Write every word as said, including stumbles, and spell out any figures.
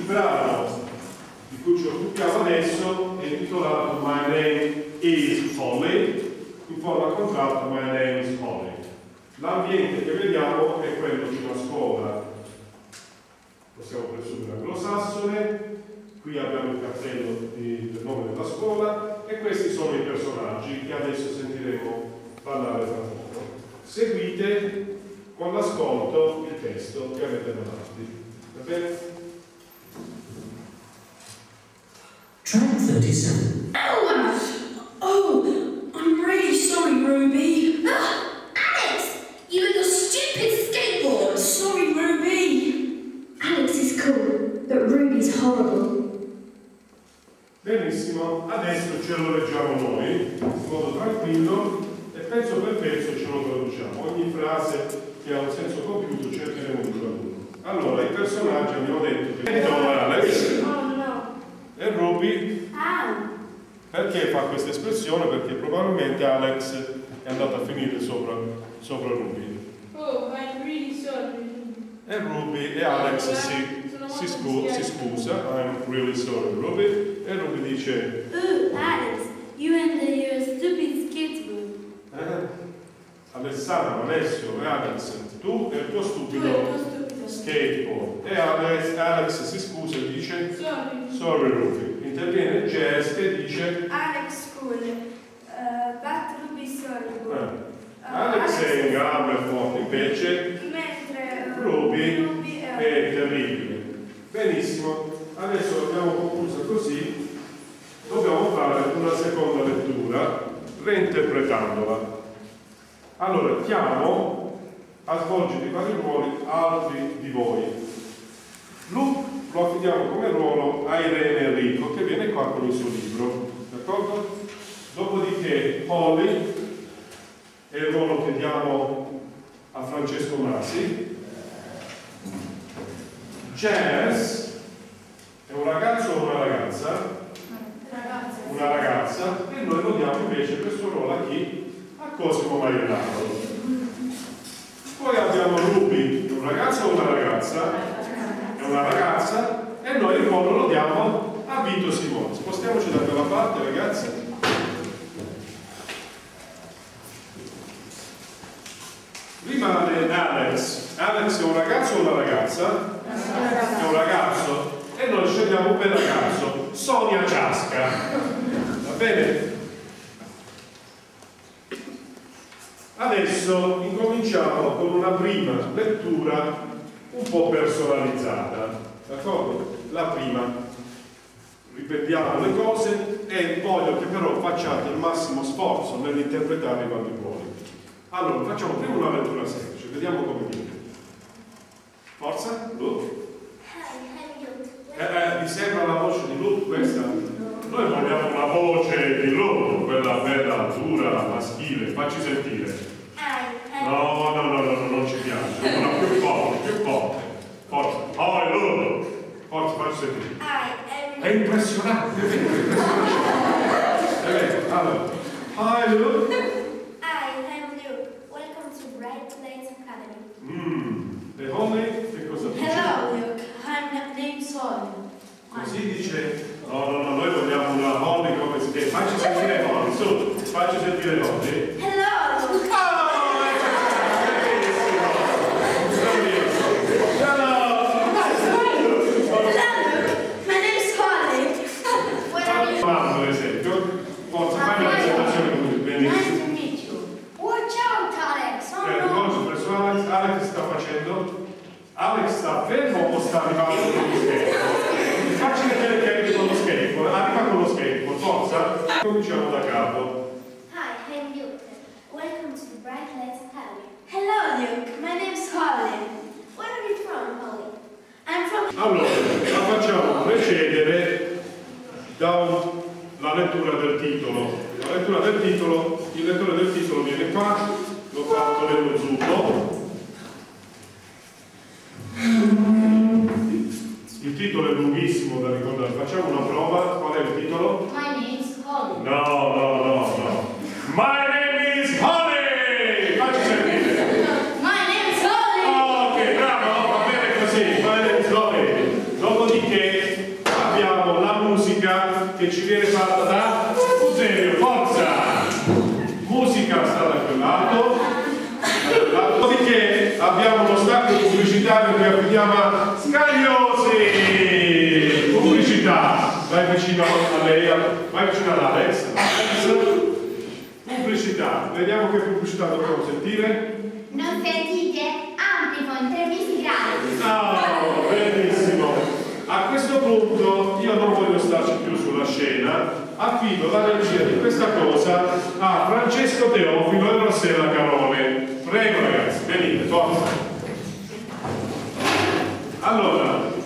brano di cui ci occupiamo adesso è intitolato My Name is Holly, in forma contratta My Name is Holly. L'ambiente che vediamo è quello di una scuola, possiamo presumere anglosassone. Qui abbiamo il cartello di, del nome della scuola e questi sono i personaggi che adesso sentiremo parlare tra poco. Seguite con l'ascolto il testo che avete davanti. Va bene? Track thirty-seven. Oh, oh, I'm really sorry, Ruby. Ah, Alex, you and your stupid skateboard. Sorry, Ruby. Alex is cool, but Ruby's horrible. Benissimo, adesso ce lo leggiamo noi in modo tranquillo e pezzo per pezzo ce lo traduciamo. Ogni frase che ha un senso compiuto cercheremo di tradurre. Allora, i personaggi abbiamo detto che sono Alex Oh no. e Ruby. Ah. Perché fa questa espressione? Perché probabilmente Alex è andato a finire sopra, sopra Ruby. Oh, I'm really sorry. E Ruby e Alex si, si, scu si scusa, I'm really sorry Ruby, e Ruby dice Oh, Alex, you and your stupid skateboard. eh? Alessandro, Alessio e Alex, tu e il tuo stupido skateboard. E Alex, Alex si scusa e dice Sorry. sorry Ruby. Interviene Jess che dice Alex cool, uh, but Ruby sorry. eh. Alex è in gamba e forte, invece Mentre uh, Ruby, Ruby è terribile. Benissimo, adesso abbiamo concluso così, dobbiamo fare una seconda lettura reinterpretandola. Allora, chiamo a svolgere i vari ruoli altri di voi. Luke lo affidiamo come ruolo a Irene Enrico, che viene qua con il suo libro, d'accordo? Dopodiché Holly è il ruolo che diamo a Francesco Masi. Jazz è un ragazzo o una ragazza? Ragazza. Una ragazza, e noi lo diamo invece questo ruolo a chi? A Cosimo Maiorano. Poi abbiamo Ruby, un ragazzo o una ragazza? È una ragazza, e noi il ruolo lo diamo a Vito Simone. Spostiamoci da quella parte, ragazzi. Rimane Alex. Alex è un ragazzo o una ragazza? È un ragazzo, e noi scegliamo un bel ragazzo, Sonia Ciasca. Va bene? Adesso incominciamo con una prima lettura un po' personalizzata, d'accordo? La prima, ripetiamo le cose e voglio che però facciate il massimo sforzo nell'interpretare i vari ruoli. Allora, facciamo prima una lettura semplice, vediamo come viene. Forza, Luke. Eh, eh, vi sembra la voce di Luke questa? Noi vogliamo una voce di Luke, quella bella, dura, maschile, facci sentire. No, no, no, no, non ci piace. Una più forte, più forte. Forza. Oh, Luke. Forza, facci sentire. È impressionante, è vero, è impressionante. È vero, allora. Hi, Luke. Hi, I'm Luke. Welcome to Bright Lights Academy. Mm. E Holly, che cosa dice? Hello, Luke. I'm named Holly. Così dice, no, no, no, noi vogliamo una Holly come si chiama. Facci sentire Holly, su, facci sentire Holly. Hello. Per esempio, forza, fai una presentazione così, benissimo. Watch out, Alex. Oh, Eh, ricordo presso Alex, Alex sta facendo? Alex sta fermo o sta arrivando con lo skateboard? Facci vedere che arrivi con lo skateboard, arriva con lo skateboard, forza. Cominciamo da capo. Hi, I'm Luke. Welcome to the Bright Lights Academy. Hello, Luke. My name's Holly. Where are you from, Holly? I'm from... Allora, la facciamo precedere da la lettura del titolo. La lettura del titolo, il lettore del titolo viene qua, l'ho fatto nello zucco. Il titolo è lunghissimo da ricordare, facciamo una prova. Qual è il titolo? My name's Holly. No, no, no, no. My name is Holly! Facci sentire. My name's Holly. Oh, ok, bravo, va bene così. My name is Holly. Dopodiché Dopodiché abbiamo la musica che ci viene fatta da Fuserio, forza! Musica sta da quel lato. Dopodiché abbiamo lo stacco pubblicitario che chiama Scagliosi! Pubblicità! Vai vicino a lei, vai vicino ad Alex. Pubblicità, vediamo che pubblicità dobbiamo sentire. Non sentite? Amplifon tre gradi. Oh, benissimo. A questo punto io non voglio starci più sulla scena, affido la regia di questa cosa a Francesco Teofilo e Rossella Carone. Prego ragazzi, venite, forza. Allora,